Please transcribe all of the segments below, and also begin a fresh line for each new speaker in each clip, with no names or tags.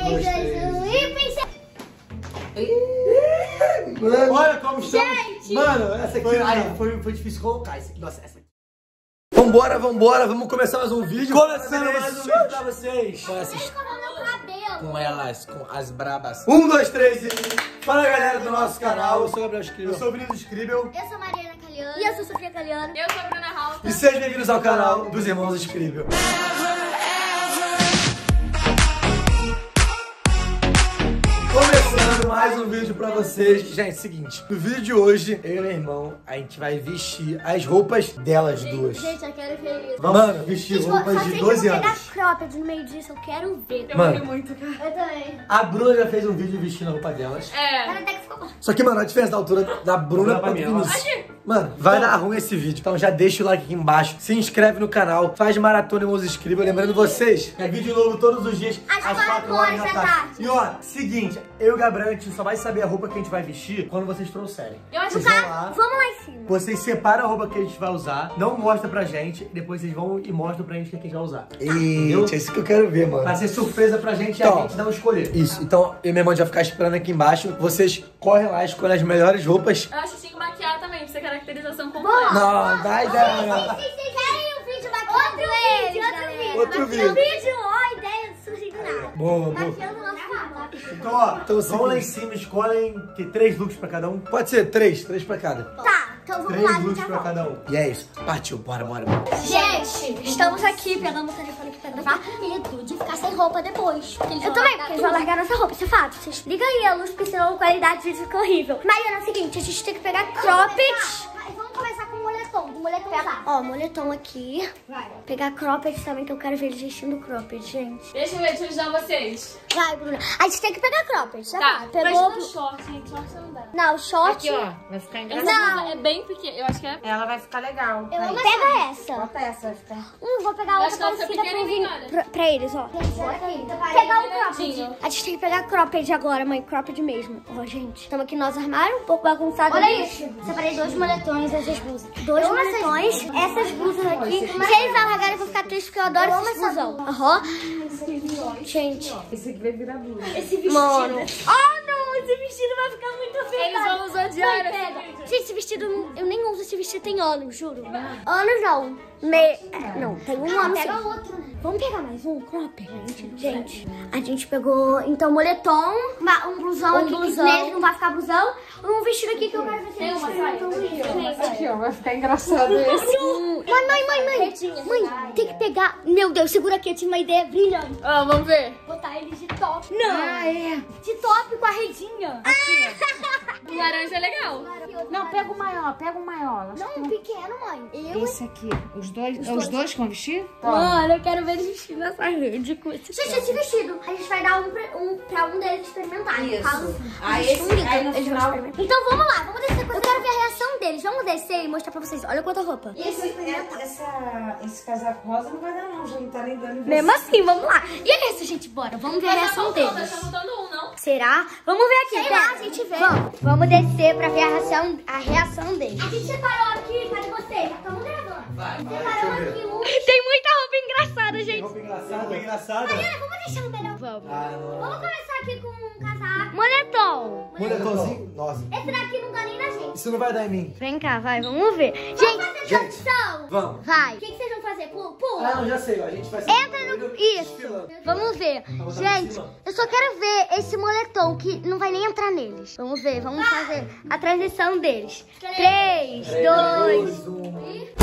3, 2, 1 e pincel.
Mano, olha como estamos.
Gente!
Mano, essa aqui foi difícil colocar. Nossa, essa aqui. Vambora, vamos começar mais um vídeo. Começando mais um vídeo pra vocês. Com elas, com as brabas. 1, 2, 3 e... Fala, galera do nosso canal. Eu sou o Gabriel Scribel. Eu sou o Brino Scribel.
Eu sou a Mariana Caliano. E eu sou a Sofia Caliano.
Eu sou a Bruna Halter.
E sejam bem-vindos ao canal dos Irmãos Scribel. Começando mais um vídeo pra vocês. Gente, seguinte, no vídeo de hoje, eu e meu irmão, a gente vai vestir as roupas delas duas.
Gente, eu quero ver isso.
Mano, vestir roupas de 12 anos.
Eu vou pegar cropped no meio disso, eu quero ver.
Eu
Mano,
ri muito, cara.
Eu também.
a Bruna já fez um vídeo vestindo a roupa delas.
Cara,
É.
até que ficou bom.
Só que, mano, a diferença da altura da Bruna pra Vinícius.
Aqui.
Mano, vai dar ruim esse vídeo. Então já deixa o like aqui embaixo. Se inscreve no canal. Faz maratona Irmãos Scribel. Lembrando vocês, é vídeo novo todos os dias.
Às 4 horas da tarde.
E ó, seguinte, eu e o Gabriel, a gente só vai saber a roupa que a gente vai vestir quando vocês trouxerem.
Eu acho
Vocês
que
vão lá,
Vamos lá em cima.
vocês separam a roupa que a gente vai usar, não mostra pra gente, e depois vocês vão e mostram pra gente o que a gente vai usar. Eita, é isso que eu quero ver, mano. Vai ser surpresa pra gente e a gente não escolher. Isso, então eu e minha irmã já ficar esperando aqui embaixo. Vocês correm lá, escolhem as melhores roupas.
Eu acho que tinha que maquiar também, pra ser caracterização completa.
Não, dá ideia, não.
Vocês querem um vídeo maquiando
Outro vídeo.
Ó, ideia surgindo nada.
Boa.
Maquiando o nosso carro.
Então, ó, vamos lá em cima, escolhem que 3 looks pra cada um. Pode ser 3 pra cada.
Tá, então vamos
3
lá,
looks
gente.
pra cada um. E é isso. Partiu, bora.
Gente, estamos aqui pegando o telefone aqui pra gravar. Com medo de ficar sem roupa depois. Eu também, porque eles vão largar nossa roupa, isso é fato. Vocês ligam aí a luz, porque senão a qualidade do vídeo fica horrível. Mariana, é o seguinte, a gente tem que pegar cropped. Vamos começar com o moletom, Ó, moletom aqui. Vai. Pegar cropped também, que eu quero ver eles vestindo cropped, gente.
Deixa eu ajudar vocês.
Vai, Bruna. A gente tem que pegar cropped, já
Tá,
vai.
mas
Pegou...
no short, gente. Short não dá.
Não, short...
Aqui, ó, vai ficar
Essa
engraçado.
blusa é bem pequena. Eu acho que é...
Ela vai ficar legal.
Pega essa.
Bota essa, vai ficar.
Vou pegar
Eu
outra
acho que ela fica
parecida
pequenininha, olha.
pra eles, ó. Pegar o cropped.
grandinho.
A gente tem que pegar cropped agora, mãe. Cropped mesmo. Ó, gente. Estamos aqui no nosso armário, um pouco bagunçado. Olha isso. Separei 2 moletões, essas blusas. 2 moletões, essas blusas aqui. Se eles alargarem, eu vou ficar triste, porque eu adoro essas blusão. Aham. Gente.
Esse aqui vai virar blusa.
Esse vestido. Mano. Oh, não. Esse vestido vai ficar muito apertado.
Eles vão nos odiar
Mãe,
nesse
pega.
vídeo.
Gente, esse vestido, eu nem uso esse vestido tem anos, juro. Anos não. Não, tem um ano. Pega outro, né? Vamos pegar mais um cropped, gente. A gente pegou, então, moletom, um blusão aqui, que nele não vai ficar blusão. Um vestido aqui que eu quero ver se
Tem uma saia.
Aqui, ó, vai ficar engraçado esse.
Mãe, tem que pegar. Meu Deus, segura aqui, eu tive uma ideia brilhante.
Ah, vamos ver.
Botar eles de top. Não,
é.
de top com a redinha.
O laranja é legal.
Não, pega o maior, pega o maior.
Não, pequeno, mãe. Eu.
Esse aqui, os dois que vão vestir?
Mano, eu quero ver eles vestindo essa rede com esse. Gente, esse vestido, a gente vai dar pra um deles experimentar.
Isso.
Aí
Aí no final...
Então vamos lá, vamos descer. Eu quero ver a reação deles. Vamos descer e mostrar pra vocês. Olha quanta roupa.
Esse casaco rosa não vai dar não, já não tá nem dando.
Mesmo assim, vamos lá. E é isso, gente, bora. Vamos ver a reação deles.
Tá faltando um, não?
Será? Vamos ver aqui. Sei lá, a gente vê. Vamos descer pra ver a reação deles. A gente separou aqui, cadê vocês? Já estamos gravando. Separamos aqui um. Tem muita roupa engraçada, gente.
Roupa engraçada.
Mariana, vamos deixar o melhor. Vamos.
Não.
Vamos começar aqui com um casaco. Moletom.
Moletomzinho? Nossa.
Esse daqui não dá nem na gente.
Isso não vai dar em mim.
Vem cá, vai, vamos ver. Gente, produção.
Vamos.
Vai. O que vocês vão fazer? Pula.
Ah, não, já sei, ó. A gente vai
Entra no... Isso. Vamos ver. Gente, eu só quero ver esse moletom que não vai nem entrar neles. Vamos ver, vamos fazer a transição deles. 3, 2...
1.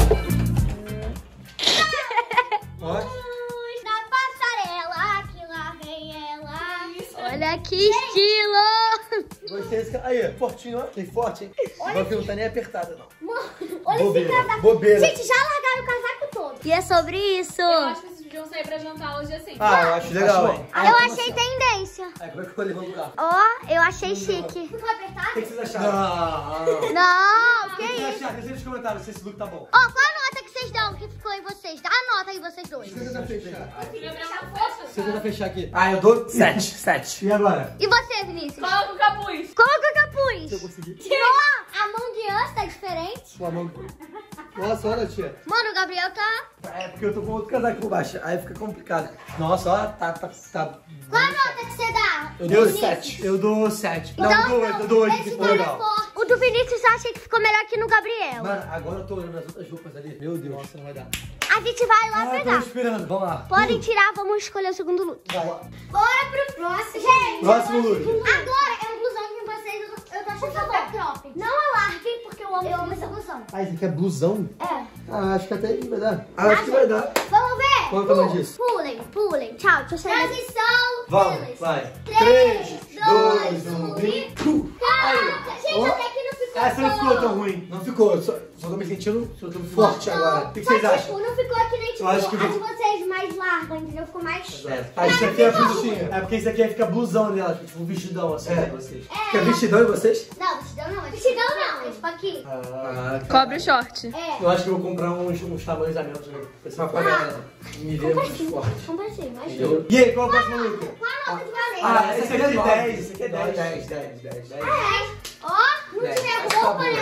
Ó.
Na passarela, que lá vem ela. Olha que estilo.
Gostei desse... Aí, fortinho, ó. Que forte, hein? Agora que não tá nem apertada, não.
Mano, olha
Bobeira,
esse casaco.
bobeira.
Gente, já largaram o casaco todo. E é sobre isso.
Eu acho que vocês deviam sair pra jantar hoje assim.
Ah, eu acho legal, hein?
Eu achei tendência.
Aí, como é que eu levanto o carro?
Ó, eu achei chique. Ficou apertado?
O que vocês acharam? Não.
Não,
O
que
que vocês
isso?
acharam? Deixa nos comentários se esse look tá bom.
Ó, qual a nota que vocês dão? Que ficou em vocês? Dá a nota aí, vocês dois.
Você tenta fechar. Você
Você
tenta fechar aqui. Ah, eu dou 7. E agora?
E você, Vinícius?
Coloca o capuz.
Coloca o capuz.
Se eu conseguir.
Tirou a mão de ança, tá diferente.
Com a mão. Nossa, olha, tia.
Mano, o Gabriel tá...
É porque eu tô com outro casaco por baixo, aí fica complicado. Nossa, ó, tá.
Qual a nota que você dá?
Eu dou 7. Eu dou 7. Não, eu dou 8, que
esse
ficou
cara é
legal.
forte. O do Vinícius eu achei que ficou melhor que no Gabriel.
Mano, agora eu tô olhando as outras roupas ali. Meu Deus. Nossa, não vai dar.
A gente vai lá
Eu tô
pegar.
esperando, vamos lá.
Podem tirar, vamos escolher o segundo look.
Vai.
Bora pro próximo. Gente,
Próximo look.
agora é um blusão que vocês... Eu tô achando super crop. Não alarguem, porque eu amo essa blusão.
Ah, esse aqui é blusão?
É.
Ah, acho que até vai dar. Acho que vai dar.
Vamos ver?
Qual é o tamanho disso?
Pulem. Tchau, deixa eu sair. Transição.
Vamos, vai.
3,
2, 1
e...
e...
Caraca, gente,
Ó.
até que não ficou
Essa não ficou tão ruim. Não ficou, só tô me sentindo forte agora. O que vocês
Mas,
acham?
tipo, não ficou que nem tipo,
Eu acho que
a de vocês mais larga, entendeu? Ficou mais...
Ah, isso aqui é blustinha. É porque isso aqui fica blusão nela, tipo um vestidão assim, né, vocês.
É.
Fica vestidão em vocês?
Não, vestidão não. Vestidão não, é tipo aqui.
Ah,
Cobre o short.
É.
eu acho que eu vou comprar uns tamanhos a menos, né? Pra pagar me ver mais forte.
Compra assim, mas...
Entendeu? E aí, qual é o próximo look?
Qual a nota de valer?
Ah, esse aqui é
9.
10, esse aqui é 10.
10.
Ó, não
Dez.
tiver
Mas tá
roupa,
bom.
né?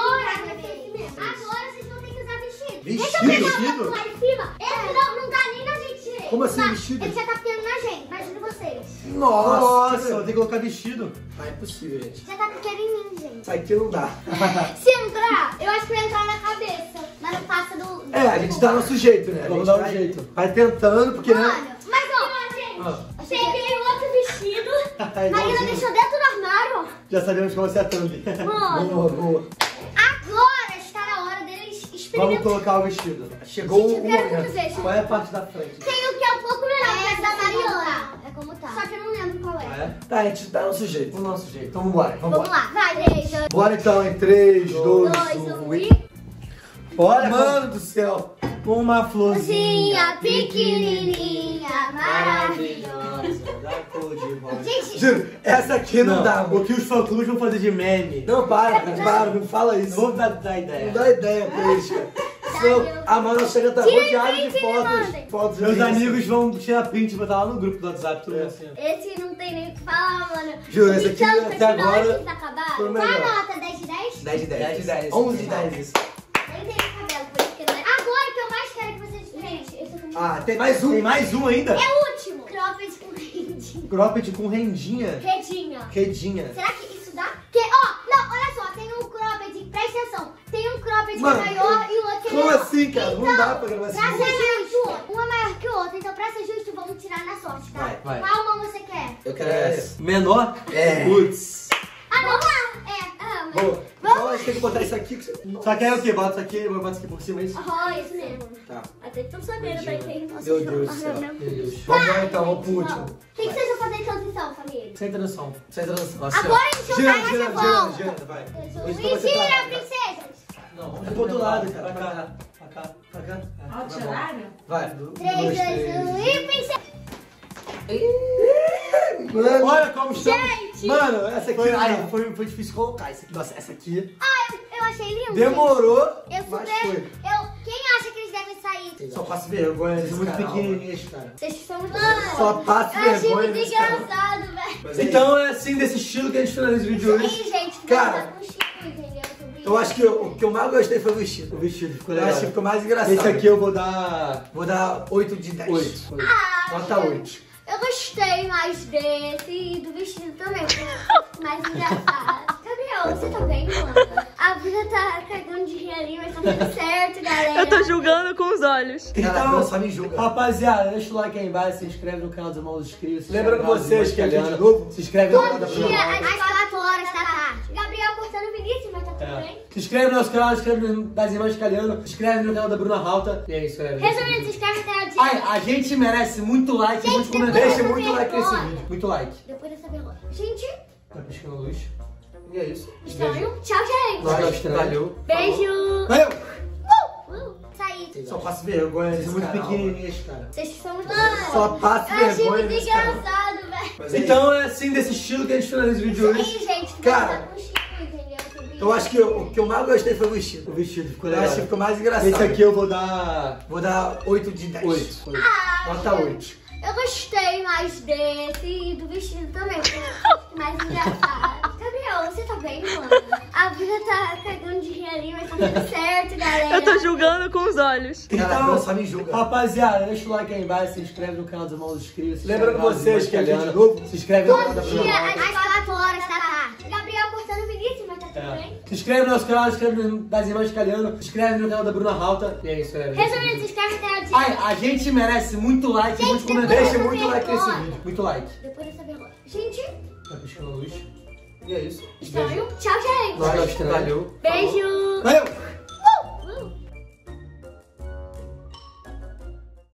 Agora vocês vão ter que usar vestido.
Vestido?
Deixa eu pegar lá em cima. Esse não dá nem na gente direito.
Como assim,
Tá,
vestido?
Ele já tá pequeno na gente, imagina vocês.
Nossa, eu tenho que colocar vestido. Ah, é impossível, gente.
Já tá pequeno em mim, gente.
Isso aqui não dá.
Se entrar, eu acho que vai entrar na cabeça. Mas não passa do...
É, a gente dá nosso jeito, né?
Vamos
A gente
dar um jeito.
Vai tentando, porque, né?
Olha, mas ó, gente, peguei outro vestido. Marina
igualzinho.
deixou dentro do armário.
Já sabemos como você é a thumb.
Mano.
Boa.
Agora está na hora deles
Vamos
experimentar.
colocar o vestido. Chegou
Gente,
o
eu quero muito
momento.
ver.
Qual é a parte da frente?
Tem o que é um pouco melhor que essa da Mariana. É como tá. Só que eu não lembro qual é.
É? Tá, a gente dá nosso jeito. O nosso jeito. Então vambora.
Vamos lá. Vai, deixa.
Bora então em 3, 2, 1 e... Olha, mano do céu. Uma florzinha
Cozinha pequenininha, maravilhosa.
maravilhosa da cor de rosa.
Gente,
Juro, essa aqui não dá.
O que os fã-clubes vão fazer de meme?
Não, para, não fala isso.
Não vou dar ideia.
Não dá ideia pra eles, cara. Senão, a Manoel chega a estar rodeada de fotos.
Meus
disso.
amigos vão tirar print e botar lá no grupo do WhatsApp, tudo assim.
esse não tem nem o que falar, mano.
Juro, esse aqui
Então,
até agora
Tá acabado?
foi o
Qual a
melhor.
nota? 10 de 10?
10 de 10.
10 de 10.
11 de 10 isso.
Nem tem cabelo, por isso que não é. Agora que eu mais quero que vocês... Gente, esse aqui
Ah, tem mais um.
Tem mais um ainda?
é o último. Cropped com rendinha.
Cropped com rendinha.
Redinha. Será que isso dá? Porque, ó, não, olha só, tem um cropped, presta atenção. Tem um cropped que
Mano,
é maior e o outro que é
como
menor.
assim, cara? Não
Então,
dá pra gravar assim.
Pra ser justo, um é maior que o outro. Então, pra ser justo, vamos tirar na sorte, tá?
Vai.
Qual mão você quer?
Eu quero essa.
Menor?
É.
Putz.
Ah, vamos lá. Mas...
Boa. Então a gente tem que botar isso aqui.
Só que aí o quê? Bota isso aqui, bota isso aqui por cima, é isso?
Isso mesmo.
Tá.
Até que estão sabendo bem quem nossa
Meu Deus do céu. Vamos lá então, vamos pro último.
O que vocês vão fazer em transição, família?
Sem tradução.
Sem transição.
Agora a gente vai mais a volta.
Gira, vai.
Mentira, princesas.
Não, vamos
pro outro lado, cara.
Pra cá, pra cá, pra cá.
Vai.
3, 2, 1 e princesa.
Mano,
Olha como estamos.
Gente!
mano, essa aqui
Foi difícil colocar isso aqui.
Nossa, essa aqui
Eu achei lindo.
demorou,
Eu
mas
super...
foi.
Quem acha que eles devem sair?
Só passo vergonha
Eles
desse
são muito
canal,
pequenininhos, cara.
Vocês são...
Só passo
Eu achei
vergonha
muito
desse canal.
engraçado, velho.
Mas é
Então é assim, desse estilo que a gente finaliza o vídeo hoje.
Sim, gente.
Cara,
Cara, com Chico, entendeu?
Eu acho que o que eu mais gostei foi o vestido.
O vestido ficou
Eu
legal.
acho que ficou mais engraçado.
Esse aqui eu vou dar
Vou dar 8 de 10.
8.
Nota 8.
Eu gostei mais desse e do vestido também. Mais engraçado. Gabriel, você tá bem, mano? A vida tá cagando de rir ali, mas tá tudo certo, galera.
Eu tô julgando com os olhos.
Então, só me julga.
Rapaziada, deixa o like aí embaixo, se inscreve no canal dos Irmãos Inscritos.
Lembrando vocês que aqui de novo,
se inscreve no
Bom
canal da
dia,
Bruna.
às 4 horas da tarde. Gabriel cortando o Vinícius, mas tá tudo bem.
Se inscreve no nosso canal, se inscreve no das Irmãs Caliano, se inscreve no canal da Bruna Rauta. E é isso, galera.
Resumindo, se inscreve até o dia.
Ai, a gente merece muito like,
Gente,
muito
depois
comentário.
dessa
Deixa muito like nesse
vergonha.
vídeo. Muito like.
Depois dessa vergonha. Gente,
Tá piscando a luz.
E é isso.
estranho. Tchau, gente.
Valeu.
Beijo.
Valeu.
Saí.
Só passo vergonha
Eles
desse
são muito
canal.
pequenininhos, cara.
Vocês são muito...
Só passo
Eu achei
vergonha
muito
desse canal.
engraçado, velho.
Mas é
Então é assim, desse estilo que a gente finaliza o vídeo hoje.
Sim, gente.
Cara,
Tá com Chico, entendeu?
Eu acho que o que eu mais gostei foi o vestido.
O vestido ficou
Eu
legal.
acho que ficou mais engraçado.
Esse aqui eu vou dar
Vou dar 8 de 10.
8.
Nota 8.
Eu gostei mais desse e do vestido também. Mais engraçado. Gabriel, você tá bem, mano. A vida tá cagando de rir ali, mas tá tudo certo, galera.
Eu tô julgando com os olhos.
Então, só me julga.
Rapaziada, deixa o like aí embaixo, se inscreve no canal dos Irmãos Inscritos.
Lembrando vocês que a gente
se inscreve no canal da
Todo
Bruna
dia,
Halter.
às 4 horas da tarde. Gabriel cortando Vinícius, mas tá tudo bem.
Se inscreve no nosso canal, se inscreve no das Irmãs Caliano, se inscreve no canal da Bruna Halter. E é isso, galera.
Resumindo, se inscreve no canal de...
Ai, a gente merece muito like e muitos comentários.
Deixa muito like nesse vídeo.
Muito like.
Depois dessa vergonha. Gente,
Tá piscando a luz. E é isso.
estranho. Tchau, gente.
Valeu.
Beijo.
Valeu.